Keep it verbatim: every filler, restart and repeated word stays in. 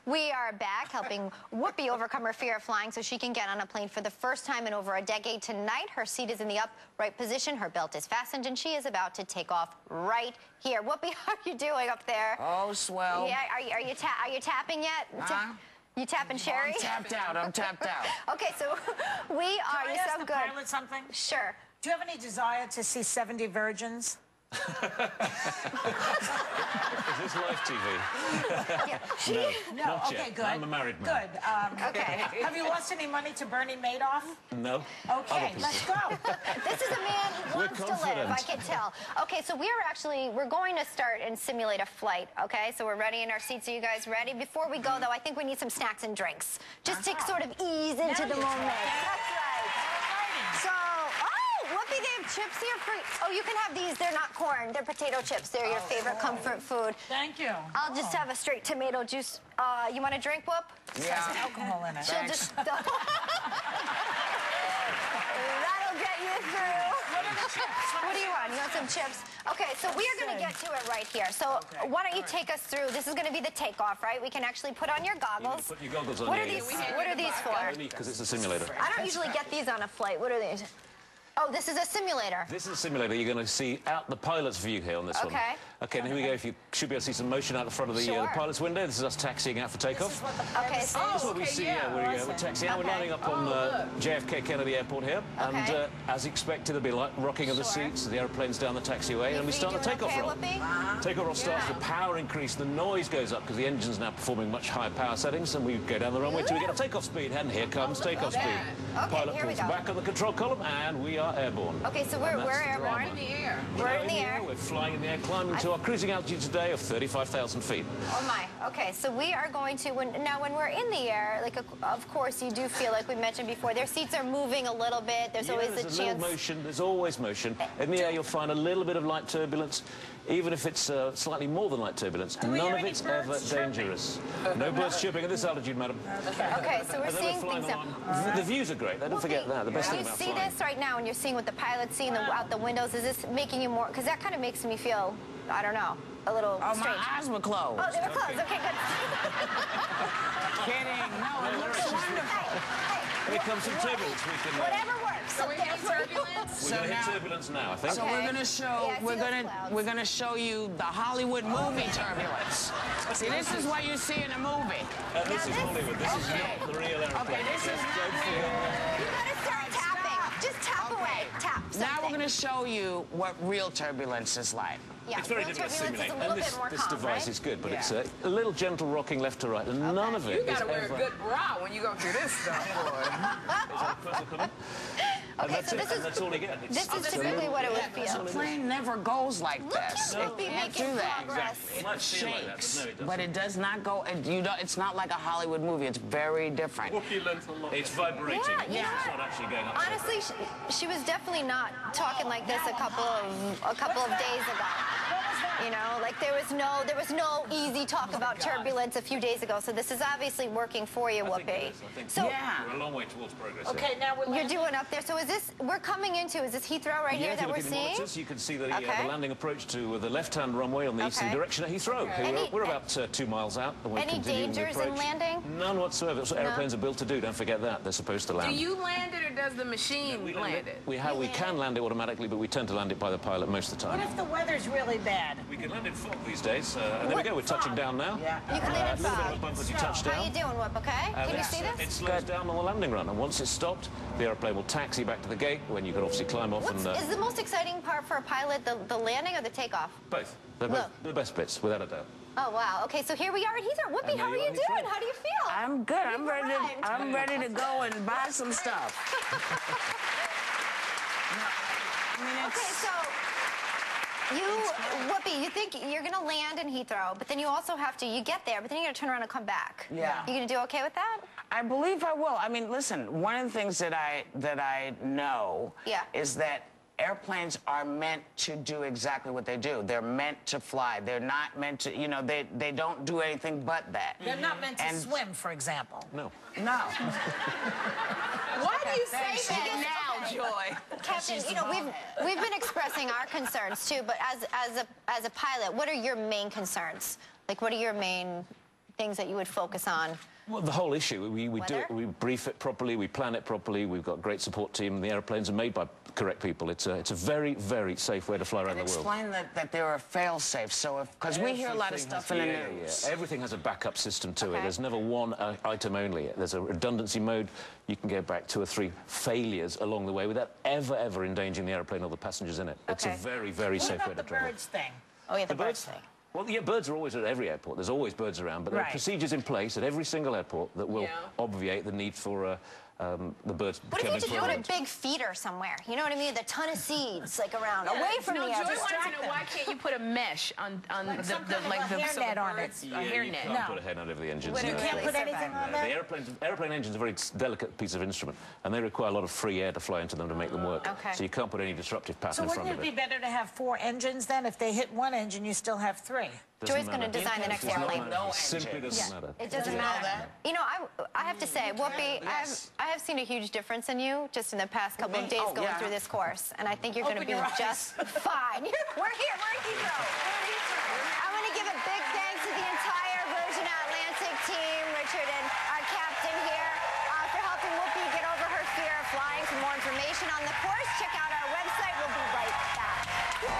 We are back helping Whoopi overcome her fear of flying so she can get on a plane for the first time in over a decade tonight. Her seat is in the upright position, her belt is fastened, and she is about to take off right here. Whoopi, how are you doing up there? Oh, swell. Yeah, are you, are you, ta are you tapping yet? Huh? You tapping Sherry? I'm tapped out. I'm tapped out. Okay, so we are. Can I You're ask so the good. pilot something? Sure. Do you have any desire to see seventy virgins? Is this live T V? Yeah. No. Not Okay, yet. good. I'm a married man. Good. Um, Okay. Have you lost any money to Bernie Madoff? No. Okay, let's go. This is a man who We're wants to live, confident. I can tell. Okay, so we are actually, we're going to start and simulate a flight, okay? So we're ready in our seats. Are you guys ready? Before we go, though, I think we need some snacks and drinks. Just to sort of ease into the moment. That's right. So, oh, Whoopi, they have chips here for, oh, you can have these. They're not corn. They're potato chips. They're your favorite comfort food. Thank you. I'll just have a straight tomato juice. Uh, you want a drink, Whoop? Yeah. There's alcohol in it. She'll just... That'll get you through. What are the chips? What do you want? You want some chips? Okay, so we are going to get to it right here. So why don't you take us through? This is going to be the takeoff, right? We can actually put on your goggles. Put your goggles on. What yeah, are these? yeah. What are these for? Because it's a simulator. I don't usually get these on a flight. What are these? Oh, this is a simulator. This is a simulator. You're going to see out the pilot's view here on this one. Okay. Okay, and here we go. If you should be able to see some motion out the front of the, Sure. uh, the pilot's window. This is us taxiing out for takeoff. This is what the Okay, so That's what we see. Yeah, we're, uh, we're taxiing out. Okay. We're lining up on uh, J F K Kennedy Airport here, and Okay. uh, as expected, there'll be light rocking of the Sure. seats. The aeroplane's down the taxiway, and we Are you start the doing takeoff okay, roll. Whoopi? Takeoff roll starts. Yeah. The power increase, the noise goes up because the engine's now performing much higher power settings, and we go down the runway till we get a takeoff speed. And here comes takeoff speed. Okay, Pilot here we pulls go. back on the control column, and we are airborne. Okay, so we're, And we're that's the airborne. drama. air. We're in the air. We're flying in the air, climbing to our cruising altitude today of thirty-five thousand feet. Oh my. Okay, so we are going to, when, now when we're in the air, like, of course, you do feel, like we mentioned before, their seats are moving a little bit. There's Yeah, always there's a a chance. little motion. There's always motion. In the air, you'll find a little bit of light turbulence, even if it's uh, slightly more than light turbulence. we None hear of any it's birds ever chirping? dangerous. No birds chirping at this altitude, madam. Okay, so we're And then seeing flying things now. along. The views are great. Don't forget that. The best Do thing you about see flying. this right now, and you're seeing what the pilot's seeing the, out the windows? Is this making you more? Because that kind of makes me feel, I don't know, a little Oh, strange. my eyes were closed. Oh, they were closed. Okay, good. Kidding. No, it looks wonderful. Hey, Here comes some turbulence. We can. Uh, whatever works. So we Okay, hit so- turbulence. we're So going to now, hit turbulence now, I think. so Okay. we're gonna show Yeah, I see we're those gonna clouds. we're gonna show you the Hollywood movie turbulence. See, this is what you see in a movie. Uh, this Now is this- Hollywood. This is Okay. not the real airplane. Okay, this is Don't not feel- real. You gotta start tapping. Just tap away. Tap. Now we're something. gonna show you what real turbulence is like. Yeah, It's very real difficult to turbulence is simulate. a little And this, bit more this calm, device right? is good, but Yeah. it's a, a little gentle rocking left to right, and none of it You is gotta wear ever... a good bra when you go through this stuff, boy. Is that a closer comment? And Okay, that's so it, this and is that's all you get. It's, this is it's a typically little- what it would yeah, that's feel. all The it is. plane never goes like Look this. at It Whoopi can't making do that. progress. It might feel like that, but Shakes, no, it doesn't. but it does not go. It, you don't. It's not like a Hollywood movie. It's very different. It's vibrating. Yeah, you It's know not what? actually going up. Honestly, she, she was definitely not talking like this a couple of a couple of days ago. You know, like there was no there was no easy talk about turbulence a few days ago. So this is obviously working for you, I think it Whoopi. is. I think So Yeah. we're a long way towards progress. here. Okay, now we're you're landing. doing up there. So is this we're coming into? Is this Heathrow right Yeah, here if that you we're look at the seeing? monitors, you can see the, uh, Okay. the landing approach to uh, the left-hand runway on the eastern Okay. direction at Heathrow. Okay. We're, Any- we're about uh, two miles out. And we're Any continuing the dangers in approach. landing? None whatsoever. That's what No? airplanes are built to do. Don't forget that. They're supposed to Do land. you land it or does the machine we land land it? We, have, we land can land it automatically, but we tend to land it by the pilot most of the What time. if the weather's really bad? We can land in fog these days. Uh, and there we go. We're touching down now. Yeah. You can land in A little bit of a fog. bump as you Snow. touch How you down. doing, Whoop? Okay. And Can you it's- see this? It slows down on the landing run, and once it's stopped, the airplane will taxi back to the gate, when you can obviously climb off What's, and... Uh, is the most exciting part for a pilot the, the landing or the takeoff? both. They're both Look. the best bits, without a doubt. Oh wow. Okay, so here we are at Heathrow. Whoopi, And how there are you you are, doing? Heathrow. How do you feel? I'm good. I'm You've ready. To, arrived. I'm ready to go and buy some stuff. I mean, it's, Okay, so you, Whoopi, you think you're gonna land in Heathrow, but then you also have to, you get there, but then you gotta turn around and come back. Yeah. You gonna do okay with that? I believe I will. I mean, listen. One of the things that I that I know Yeah. is that airplanes are meant to do exactly what they do. They're meant to fly. They're not meant to, you know, they they don't do anything but that. They're not meant to And- swim, for example. No. No. Why do you say Thanks. that Okay. now, Joy? Captain, you know, we've we've been expressing our concerns too, but as as a as a pilot, what are your main concerns? Like, what are your main things that you would focus on? Well, the whole issue, we, we do Weather? it, we brief it properly, we plan it properly, we've got a great support team, the airplanes are made by correct people. It's a, it's a very, very safe way to fly around And the world. explain that, that there are fail-safes, so if, because we hear a lot of Everything stuff has- in the yeah, news. yeah. Everything has a backup system to Okay. it. There's never one uh, item only. There's a redundancy mode. You can get back two or three failures along the way without ever, ever endangering the airplane or the passengers in it. It's a Okay. very, very What safe way about to the travel. birds thing? Oh, yeah, the, The birds birds? thing. Well, yeah, birds are always at every airport. There's always birds around, but there Right. are procedures in place at every single airport that will Yeah. obviate the need for uh, um, the birds What if you becoming just put a prevalent. big feeder somewhere? You know what I mean? The ton of seeds, like, around, away from no, the Joy edges. wants to Distract know why can't you put a mesh on on Like the, some the kind of like a the so the hairnet on it. birds- Yeah, a you hairnet. can't No. put a head over the engines. Wouldn't no. You can't really put survive. anything on No, the there? airplanes, airplane engine's a very delicate piece of instrument, and they require a lot of free air to fly into them to make them work. Okay. So you can't put any disruptive pattern So in front wouldn't of it be it. better to have four engines then? If they hit one engine, you still have three. Doesn't Joy's going to matter. design the next Does not airplane. matter. No It simply engine. doesn't Yeah, matter. it doesn't You know matter. that? You know, I, I have to say, Whoopi, Yes. I've, I have seen a huge difference in you just in the past couple of me? days Oh, going yeah. through this course. And I think you're going to Open be your eyes. just fine. We're here. We're at Heathrow. We're at Heathrow. I'm going to give a big thanks to the entire Virgin Atlantic team, Richard and our captain here, uh, for helping Whoopi get over her fear of flying. For more information on the course, check out our website. We'll be right back.